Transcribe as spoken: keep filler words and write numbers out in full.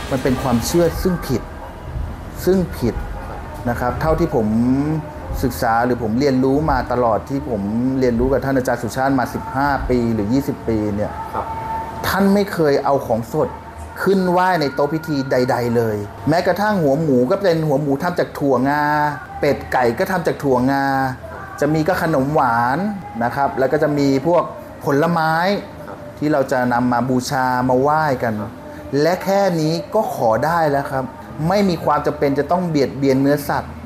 มันเป็นความเชื่อซึ่งผิดซึ่งผิดนะครับเท่าที่ผมศึกษาหรือผมเรียนรู้มาตลอดที่ผมเรียนรู้กับท่านอาจารย์สุชาติมาสิบห้าปีหรือยี่สิบปีเนี่ยท่านไม่เคยเอาของสดขึ้นไหว้ในโต๊ะพิธีใดๆเลยแม้กระทั่งหัวหมูก็เป็นหัวหมูทำจากถั่วงาเป็ดไก่ก็ทำจากถั่วงาจะมีก็ขนมหวานนะครับแล้วก็จะมีพวกผลไม้ที่เราจะนำมาบูชามาไหว้กันและแค่นี้ก็ขอได้แล้วครับไม่มีความจำเป็นจะต้องเบียดเบียนเนื้อสัตว์